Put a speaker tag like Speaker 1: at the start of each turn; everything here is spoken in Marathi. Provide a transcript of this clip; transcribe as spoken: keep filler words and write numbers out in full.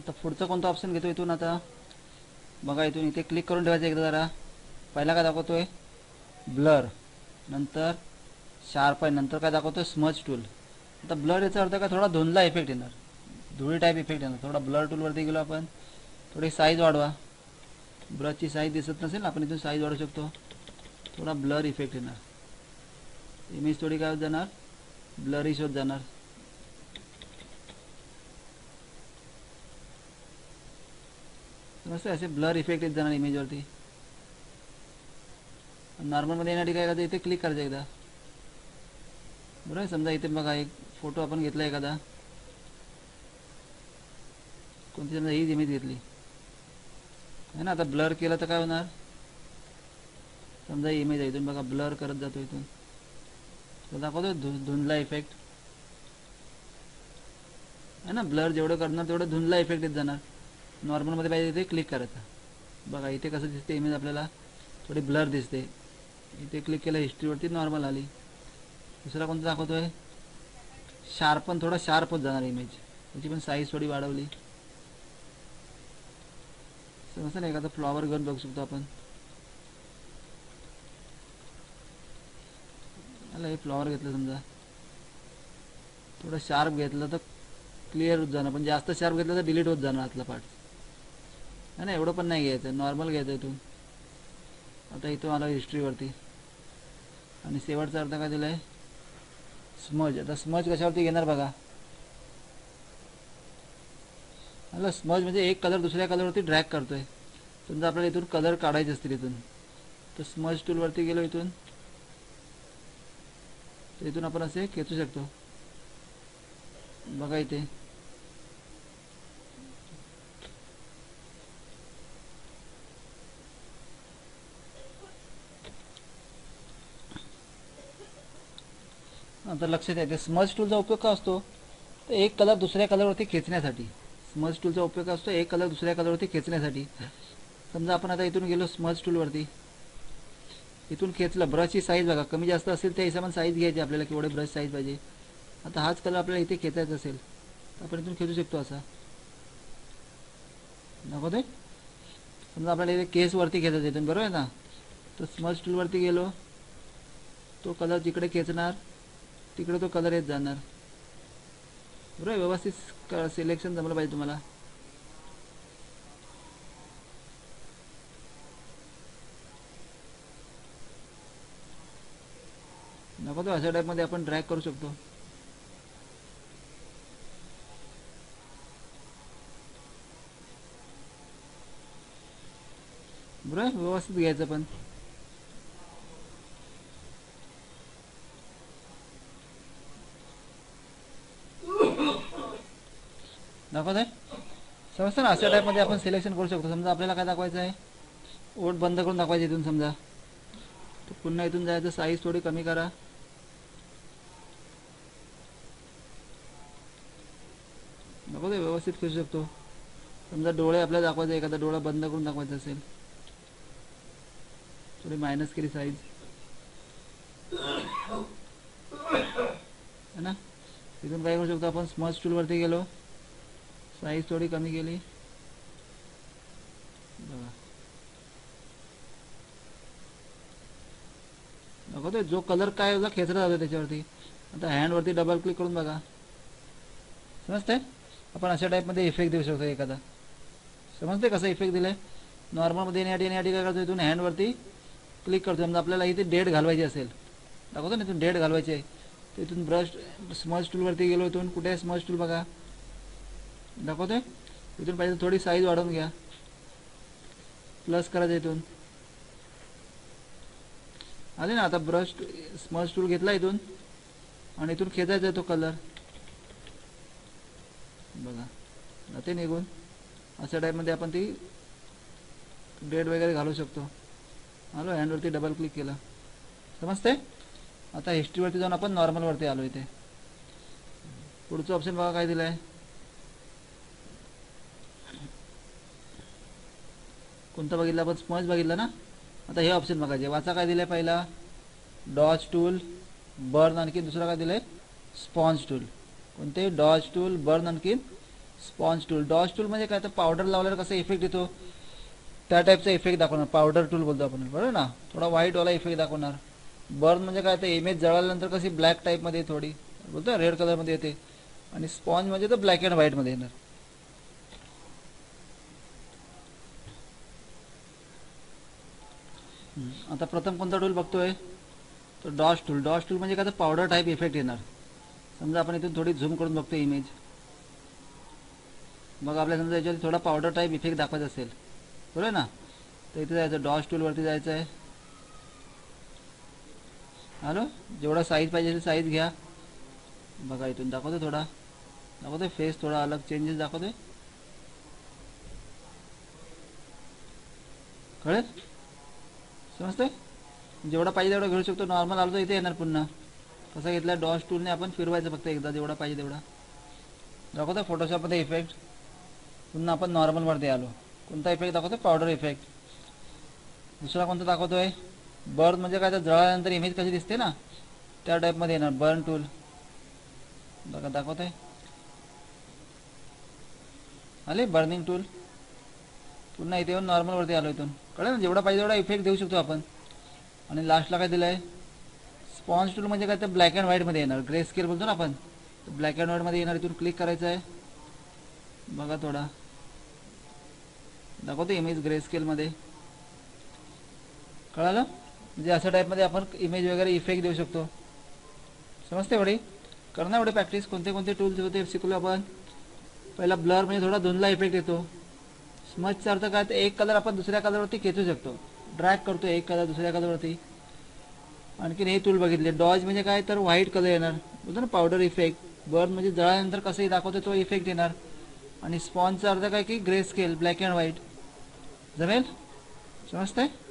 Speaker 1: आता पुढचा कोणता ऑप्शन घेतो इथून? आता बघा इथून इथे क्लिक करून ठेवायचं एकदा जरा. पहिला काय दाखवतोय? ब्लर, नंतर शार्पन, नंतर काय दाखवतोय? Smudge tool. आता ब्लर याचा अर्थ काय? थोडा धुंदला इफेक्ट येणार, धुळी टाईप इफेक्ट येणार. थोडा ब्लर टूलवरती गेलो आपण, थोडी साईज वाढवा. ब्रशची साईज दिसत नसेल आपण इथून साईज वाढवू शकतो. थोडा ब्लर इफेक्ट येणार, इमेज थोडी काय होत जाणार? ब्लरिश होत जाणार. मस्त असे ब्लर इफेक्ट येत जाणार इमेजवरती. नॉर्मलमध्ये येण्यासाठी काय करायचं? इथे क्लिक करायचं एकदा. बरोबर. समजा इथे बघा एक फोटो आपण घेतला एखादा, कोणती समजा हीच इमेज घेतली आहे ना. आता ब्लर केलं तर काय होणार? समजा ही इमेज आहे, इथून बघा ब्लर करत जातो इथून, तो दाखवतो धु धुंदला इफेक्ट आहे ना. ब्लर जेवढं करणार तेवढं धुंदला इफेक्ट येत जाणार. नॉर्मलमध्ये पाहिजे इथे क्लिक करायचं. बघा इथे कसं दिसते इमेज आपल्याला? थोडी ब्लर दिसते. इथे क्लिक केलं हिस्ट्रीवरती, नॉर्मल आली. दुसरा कोणता दाखवतोय? शार्पन, थोडा शार्प होत जाणार इमेज, त्याची पण साईज थोडी वाढवली. समजतं ना? एखादा फ्लॉवर घेऊन बघू शकतो आपण. आला हे फ्लॉवर घेतलं समजा, थोडं शार्प घेतलं तर क्लिअर होत जाणार, पण जास्त शार्प घेतलं तर डिलीट होत जाणार आतला पार्ट आहे ना. एवढं पण नाही घ्यायचं, नॉर्मल घ्यायचं इथून. आता इथं आला हिस्ट्रीवरती, आणि शेवटचा अर्थ काय दिला आहे? स्मज. आता स्मज कशावरती घेणार बघा? आला स्मज म्हणजे एक कलर दुसऱ्या कलरवरती ड्रॅग करतोय. समजा आपल्याला इथून कलर काढायचे असतील इथून, तर स्मज टूलवरती गेलो इथून, तर इथून आपण असे खेचू शकतो. बघा इथे आता लक्षात येते स्मज टूलचा उपयोग का असतो? तर एक कलर दुसऱ्या कलरवरती खेचण्यासाठी. स्मज टूलचा उपयोग असतो एक कलर दुसऱ्या कलरवरती खेचण्यासाठी. समजा आपण आता इथून गेलो स्मज टूलवरती, इथून खेचलं. ब्रशची साईज बघा, कमी जास्त असेल त्या हिशोबाने साईज घ्यायची आपल्याला, केवढे ब्रश साईज पाहिजे. आता हाच कलर आपल्याला इथे खेचायचा असेल तर आपण इथून खेचू शकतो असा. नको ते समजा आपल्याला इथे केसवरती खेचायचं इथून, बरोबर आहे ना. तर स्मज टूलवरती गेलो, तो कलर जिकडे खेचणार तिकडे तो कलर येत जाणार. बरोबर. व्यवस्थित सिलेक्शन जमलं पाहिजे तुम्हाला. नको तो अशा टाईपमध्ये आपण ड्रॅग करू शकतो. बरोबर. व्यवस्थित घ्यायचं पण. दाखवत आहे समजतं ना? अशा टाईपमध्ये आपण सिलेक्शन करू शकतो. समजा आपल्याला काय दाखवायचं आहे? ओठ बंद करून दाखवायचं इथून समजा, तर पुन्हा इथून जायचं, साईज थोडी कमी करा. नको ते व्यवस्थित करू शकतो. समजा डोळे आपल्याला दाखवायचे, एखादा डोळा बंद करून दाखवायचा असेल, थोडी मायनस केली साईज है ना. इथून काय करू शकतो आपण? स्मज टूलवरती गेलो, साईज थोडी कमी केली. बघा दाखवतोय जो कलर काय होता खेचला जातो त्याच्यावरती. आता हँडवरती डबल क्लिक करून बघा, समजतंय? आपण अशा टाईपमध्ये इफेक्ट देऊ शकतो एखादा. समजते कसं इफेक्ट दिलं आहे? नॉर्मलमध्ये येण्यासाठी येण्यासाठी काय करतो? इथून हँडवरती क्लिक करतो. समजा आपल्याला इथे डेट घालवायची असेल, दाखवतो ना इथून डेट घालवायची आहे, तर इथून ब्रश स्मज टूलवरती गेलो, इथून कुठे आहे स्मज टूल बघा, दाखवतोय. इथून पाहिजे थोडी साईज वाढवून घ्या, प्लस करायचं इथून आले ना. आता ब्रश स्मज टूल घेतला इथून, आणि इथून खेचायचा तो कलर, बघा ते निघून. अशा टाईपमध्ये आपण ती डेट वगैरे घालू शकतो. आलो हँडवरती डबल क्लिक केला, समजते. आता हिस्ट्रीवरती जाऊन आपण नॉर्मलवरती आलो. इथे पुढचं ऑप्शन बघा काय दिलं आहे? कोणता बघितला आपण? स्मज बघितला ना. आता हे ऑप्शन बघायचे. वाचा काय दिलं आहे? पहिला डॉज टूल, बर्न, आणखी दुसरा काय दिलं आहे? Sponge tool. कोणते? डॉज टूल, बर्न, आणखी स्पॉन्ज टूल, डॉज टूल म्हणजे काय तर पावडर लावल्यावर कसा इफेक्ट येतो त्या टाईपचा इफेक्ट दाखवणार, पावडर टूल बोलतो आपण, बरोबर ना, थोडा व्हाईटवाला इफेक्ट दाखवणार. बर्न म्हणजे काय तर इमेज जळाल्यानंतर कशी ब्लॅक टाईपमध्ये थोडी बोलतो रेड कलरमध्ये येते, आणि स्पॉन्ज म्हणजे तर ब्लॅक अँड व्हाईटमध्ये येणार. आता प्रथम कोणता टूल बघतोय, तर डॉज टूल. डॉज टूल म्हणजे काय तर पावडर टाईप इफेक्ट येणार. समजा आपण इथून थोडी झूम करून बघतो इमेज, मग आपल्या समजा याच्यावर थोडा पावडर टाईप इफेक्ट दाखवायचा असेल, बरोबर ना, तर इथे जायचं, डॉज टूलवरती जायचं आहे. हॅलो, जेवढा साईज पाहिजे असेल साईज घ्या. बघा इथून दाखवतो, थोडा दाखवतोय फेस, थोडा अलग चेंजेस दाखवतोय, कळेल, समजतंय. जेवढा पाहिजे तेवढा घेऊ शकतो. नॉर्मल आलो तर इथे येणार पुन्हा. कसा घेतला, डॉज टूलने आपण फिरवायचं फक्त एकदा, जेवढा पाहिजे तेवढा दाखवतो. फोटोशॉपमध्ये इफेक्ट, पुन्हा आपण नॉर्मलवरती आलो. कोणता इफेक्ट दाखवतो, पावडर इफेक्ट. दुसरा कोणता दाखवतोय, बर्न म्हणजे काय तर जळाल्यानंतर इमेज कशी दिसते ना त्या टाईपमध्ये येणार, बर्न टूल. बघा दाखवतोय, आले बर्निंग टूल. पुन्हा इथे येऊन नॉर्मलवरती आलो. इथून कळलं ना, जेवढा पाहिजे तेवढा इफेक्ट देऊ शकतो आपण. आणि लास्टला काय दिलं आहे, स्पॉन्ज टूल म्हणजे काय तर ब्लॅक अँड व्हाईटमध्ये येणार, ग्रे स्केल बोलतो ना आपण, ब्लॅक अँड व्हाईटमध्ये येणार. इथून क्लिक करायचं आहे. बघा थोडा दाखवतो इमेज ग्रे स्केलमध्ये, कळालं. म्हणजे अशा टाईपमध्ये आपण इमेज वगैरे इफेक्ट देऊ शकतो. समजते एवढी, करणार एवढे प्रॅक्टिस. कोणते कोणते टूल्स होते शिकलो आपण. पहिला ब्लर म्हणजे थोडा धुंदला इफेक्ट येतो. स्मजचा अर्थ काय तर एक कलर आपण दुसऱ्या कलरवरती खेचू शकतो, ड्रॅग करतो एक कलर दुसऱ्या कलरवरती. आणखीन हे टूल बघितले. डॉज म्हणजे काय तर व्हाईट कलर येणार, बोलतो ना पावडर इफेक्ट. बर्न म्हणजे जळाल्यानंतर कसंही दाखवतो तो इफेक्ट येणार. आणि स्पॉन्जचा अर्थ काय की grey scale, black and white. जमेल, समजतंय.